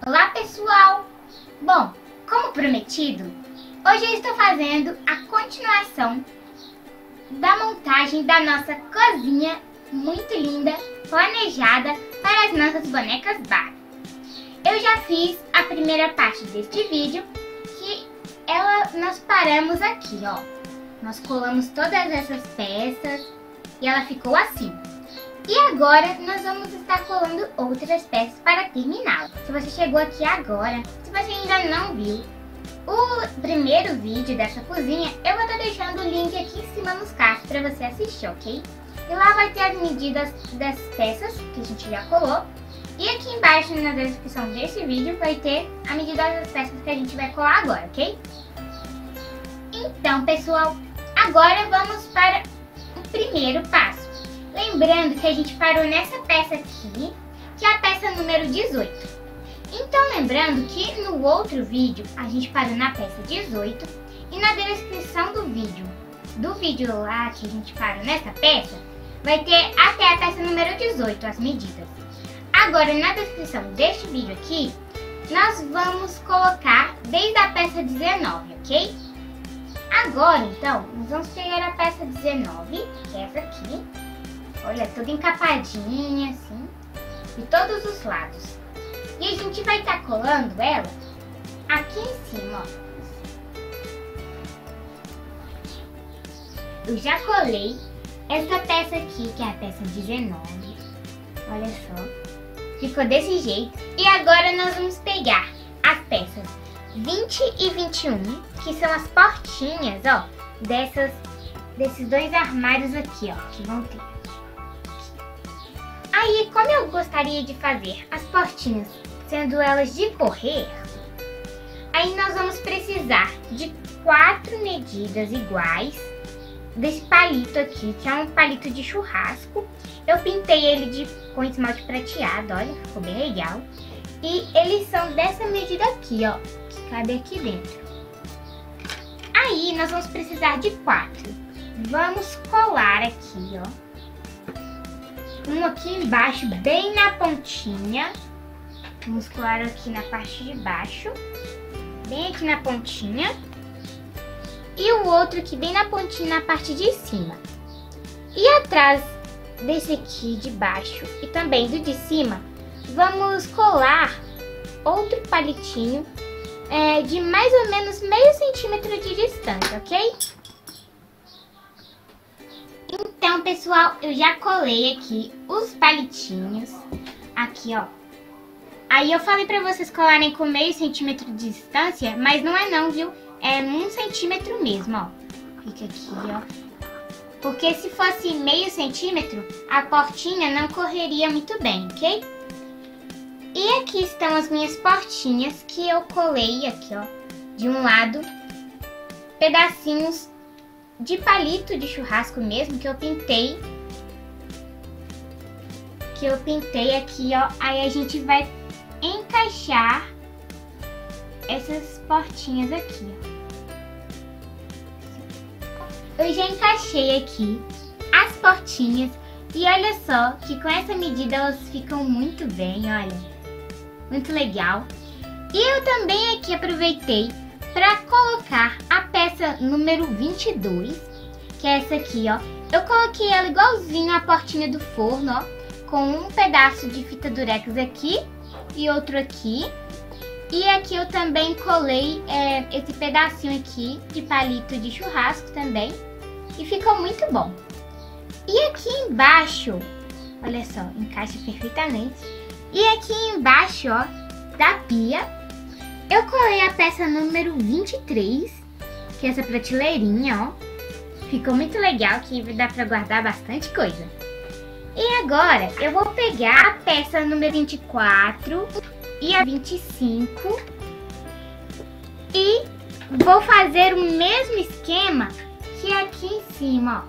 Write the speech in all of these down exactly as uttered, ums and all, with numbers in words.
Olá pessoal! Bom, como prometido, hoje eu estou fazendo a continuação da montagem da nossa cozinha muito linda, planejada para as nossas bonecas Barbie. Eu já fiz a primeira parte deste vídeo, que ela, nós paramos aqui, ó. Nós colamos todas essas peças e ela ficou assim. E agora nós vamos estar colando outras peças para terminá-la. Se você chegou aqui agora, se você ainda não viu o primeiro vídeo dessa cozinha, eu vou estar deixando o link aqui em cima nos cards para você assistir, ok? E lá vai ter as medidas das peças que a gente já colou. E aqui embaixo na descrição desse vídeo vai ter a medida das peças que a gente vai colar agora, ok? Então, pessoal, agora vamos para o primeiro passo. Lembrando que a gente parou nessa peça aqui, que é a peça número dezoito. Então, lembrando que no outro vídeo a gente parou na peça dezoito e na descrição do vídeo, do vídeo lá que a gente parou nessa peça, vai ter até a peça número dezoito, as medidas. Agora, na descrição deste vídeo aqui, nós vamos colocar desde a peça dezenove, ok? Agora, então, nós vamos pegar a peça dezenove, que é essa aqui. Olha, toda encapadinha, assim, de todos os lados. E a gente vai estar colando ela aqui em cima, ó. Eu já colei essa peça aqui, que é a peça dezenove. Olha só. Ficou desse jeito. E agora nós vamos pegar as peças vinte e vinte e um, que são as portinhas, ó, dessas, desses dois armários aqui, ó, que vão ter. Aí, como eu gostaria de fazer as portinhas, sendo elas de correr, aí nós vamos precisar de quatro medidas iguais desse palito aqui, que é um palito de churrasco. Eu pintei ele de, com esmalte prateado, olha, ficou bem legal. E eles são dessa medida aqui, ó, que cabe aqui dentro. Aí, nós vamos precisar de quatro. Vamos colar aqui, ó. Um aqui embaixo, bem na pontinha. Vamos colar aqui na parte de baixo. Bem aqui na pontinha. E o outro aqui bem na pontinha, na parte de cima. E atrás desse aqui de baixo e também do de cima, vamos colar outro palitinho é, de mais ou menos meio centímetro de distância, ok? Então, pessoal, eu já colei aqui os palitinhos, aqui, ó. Aí eu falei pra vocês colarem com meio centímetro de distância, mas não é não, viu? É um centímetro mesmo, ó. Fica aqui, ó. Porque se fosse meio centímetro, a portinha não correria muito bem, ok? E aqui estão as minhas portinhas que eu colei aqui, ó. De um lado, pedacinhos de palito de churrasco mesmo, que eu pintei. Que eu pintei aqui, ó. Aí a gente vai encaixar essas portinhas aqui, ó. Eu já encaixei aqui as portinhas. E olha só que com essa medida elas ficam muito bem, olha. Muito legal. E eu também aqui aproveitei para colocar a peça número vinte e dois, que é essa aqui, ó. Eu coloquei ela igualzinho à portinha do forno, ó, com um pedaço de fita durex aqui e outro aqui. E aqui eu também colei é, esse pedacinho aqui de palito de churrasco também. E ficou muito bom. E aqui embaixo, olha só, encaixa perfeitamente. E aqui embaixo, ó, da pia, eu colei a peça número vinte e três, que é essa prateleirinha, ó. Ficou muito legal, que dá pra guardar bastante coisa. E agora, eu vou pegar a peça número vinte e quatro e a vinte e cinco e vou fazer o mesmo esquema que aqui em cima,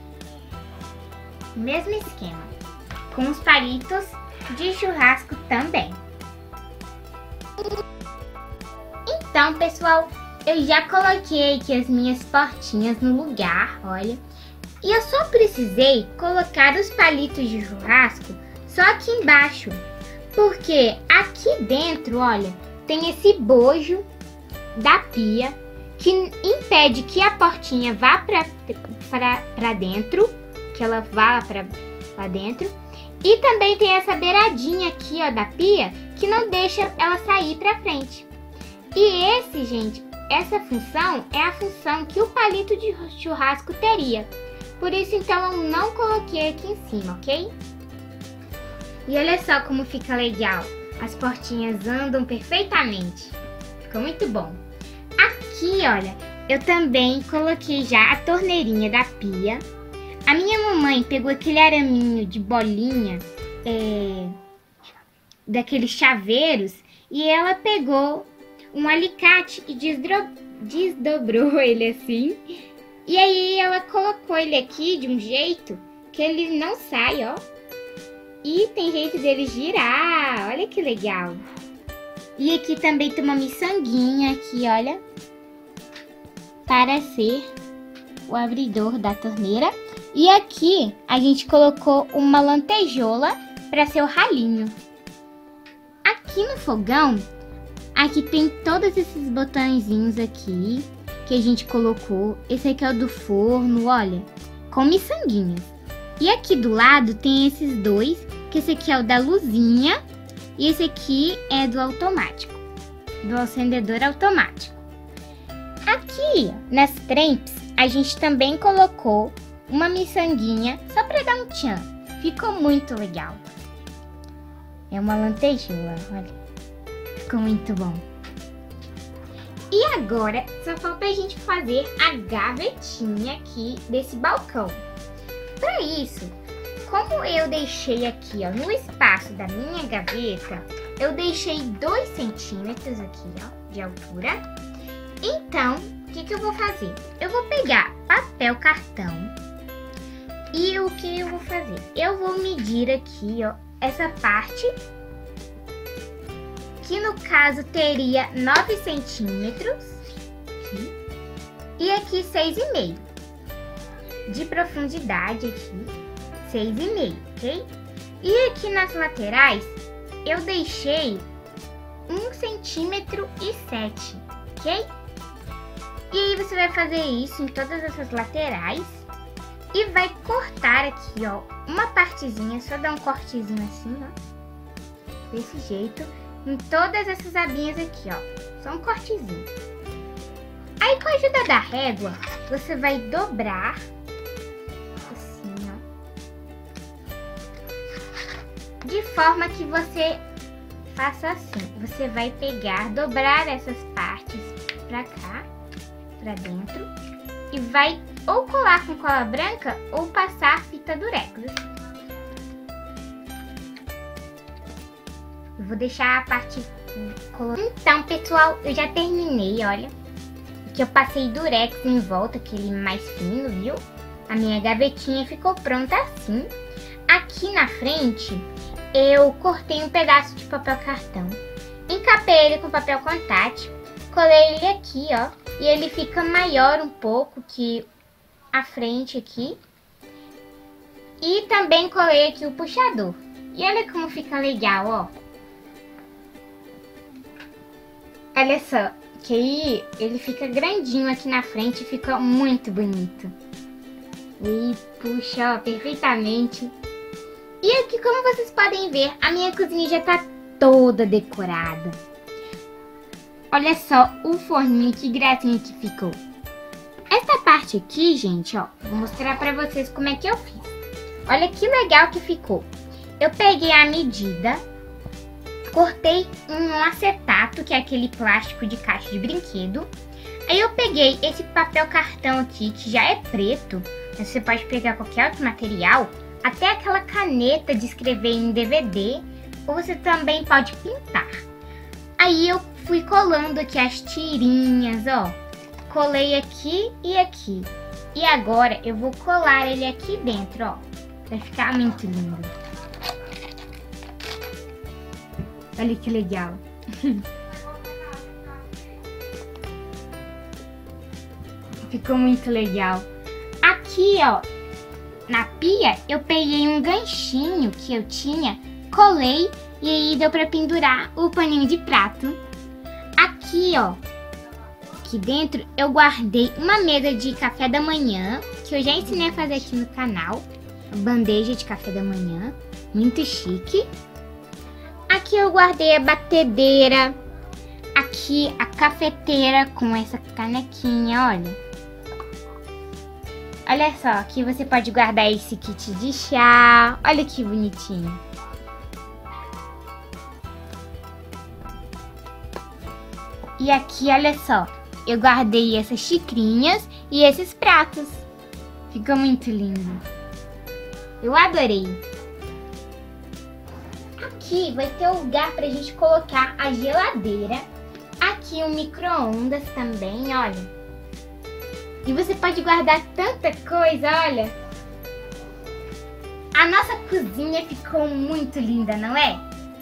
ó. Mesmo esquema, com os palitos de churrasco também. Então, pessoal, eu já coloquei aqui as minhas portinhas no lugar, olha. E eu só precisei colocar os palitos de churrasco só aqui embaixo. Porque aqui dentro, olha, tem esse bojo da pia que impede que a portinha vá pra, pra, pra dentro, que ela vá pra, pra dentro. E também tem essa beiradinha aqui, ó, da pia, que não deixa ela sair pra frente. E esse, gente, essa função é a função que o palito de churrasco teria. Por isso, então, eu não coloquei aqui em cima, ok? E olha só como fica legal. As portinhas andam perfeitamente. Ficou muito bom. Aqui, olha, eu também coloquei já a torneirinha da pia. A minha mamãe pegou aquele araminho de bolinha, é, daqueles chaveiros, e ela pegou um alicate e desdro, desdobrou ele assim. E aí ela colocou ele aqui de um jeito que ele não sai, ó. E tem jeito dele girar, olha que legal. E aqui também tem uma miçanguinha aqui, olha, para ser o abridor da torneira. E aqui a gente colocou uma lantejola para ser o ralinho. Aqui no fogão, aqui tem todos esses botõezinhos aqui que a gente colocou. Esse aqui é o do forno, olha, com miçanguinhas. E aqui do lado tem esses dois, que esse aqui é o da luzinha e esse aqui é do automático, do acendedor automático. Aqui nas trempas a gente também colocou uma miçanguinha só para dar um tchan. Ficou muito legal. É uma lantejola, olha. Ficou muito bom. E agora só falta a gente fazer a gavetinha aqui desse balcão. Para isso, como eu deixei aqui, ó, no espaço da minha gaveta, eu deixei dois centímetros aqui, ó, de altura. Então, o que que eu vou fazer? Eu vou pegar papel cartão e o que eu vou fazer? Eu vou medir aqui, ó, essa parte, que no caso teria nove centímetros, aqui, e aqui seis e meio de profundidade aqui, seis e meio, ok? E aqui nas laterais eu deixei um centímetro e sete, ok? E aí você vai fazer isso em todas essas laterais e vai cortar aqui, ó, uma partezinha, só dar um cortezinho assim, ó, desse jeito, em todas essas abinhas aqui, ó, só um cortezinho. Aí com a ajuda da régua, você vai dobrar assim, ó, de forma que você faça assim. Você vai pegar, dobrar essas partes pra cá, pra dentro, e vai ou colar com cola branca ou passar fita durex. Eu vou deixar a parte colorida. Então, pessoal, eu já terminei, olha. Aqui eu passei durex em volta, aquele mais fino, viu? A minha gavetinha ficou pronta assim. Aqui na frente, eu cortei um pedaço de papel cartão. Encapei ele com papel contact. Colei ele aqui, ó. E ele fica maior um pouco que a frente aqui. E também colei aqui o puxador. E olha como fica legal, ó. Olha só, que aí ele fica grandinho aqui na frente e fica muito bonito. E puxa, ó, perfeitamente. E aqui, como vocês podem ver, a minha cozinha já tá toda decorada. Olha só o forninho, que gracinha que ficou. Essa parte aqui, gente, ó, vou mostrar pra vocês como é que eu fiz. Olha que legal que ficou. Eu peguei a medida, cortei um acetato, que é aquele plástico de caixa de brinquedo. Aí eu peguei esse papel cartão aqui, que já é preto. Você pode pegar qualquer outro material, até aquela caneta de escrever em D V D, ou você também pode pintar. Aí eu fui colando aqui as tirinhas, ó. Colei aqui e aqui. E agora eu vou colar ele aqui dentro, ó. Vai ficar muito lindo. Olha que legal. Ficou muito legal. Aqui, ó, na pia, eu peguei um ganchinho que eu tinha colei e aí deu pra pendurar o paninho de prato. Aqui, ó, aqui dentro eu guardei uma mesa de café da manhã, que eu já ensinei a fazer aqui no canal. Bandeja de café da manhã, muito chique. Aqui eu guardei a batedeira. Aqui a cafeteira com essa canequinha, olha. Olha só, aqui você pode guardar esse kit de chá. Olha que bonitinho. E aqui, olha só, eu guardei essas xicrinhas e esses pratos. Ficou muito lindo. Eu adorei. Aqui vai ter um lugar pra gente colocar a geladeira. Aqui um micro-ondas também, olha. E você pode guardar tanta coisa, olha. A nossa cozinha ficou muito linda, não é?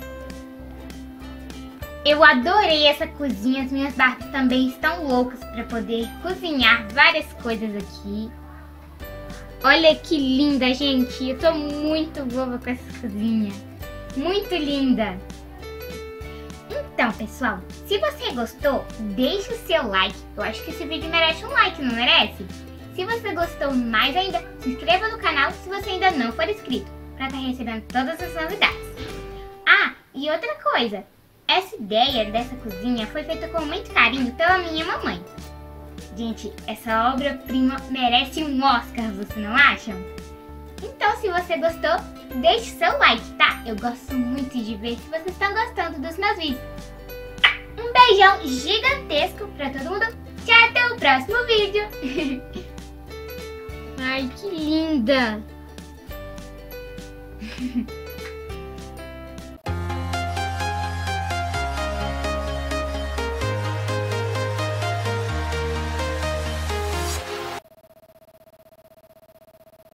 Eu adorei essa cozinha. As minhas Barbies também estão loucas para poder cozinhar várias coisas aqui. Olha que linda, gente. Eu tô muito boba com essa cozinha. Muito linda. Então, pessoal, se você gostou, deixe o seu like. Eu acho que esse vídeo merece um like, não merece? Se você gostou mais ainda, se inscreva no canal se você ainda não for inscrito, para estar recebendo todas as novidades. Ah, e outra coisa, essa ideia dessa cozinha foi feita com muito carinho pela minha mamãe. Gente, essa obra-prima merece um Oscar, você não acham? Então, se você gostou, deixe seu like, tá? Eu gosto muito de ver se vocês estão gostando dos meus vídeos. Um beijão gigantesco pra todo mundo. Tchau, até o próximo vídeo. Ai, que linda!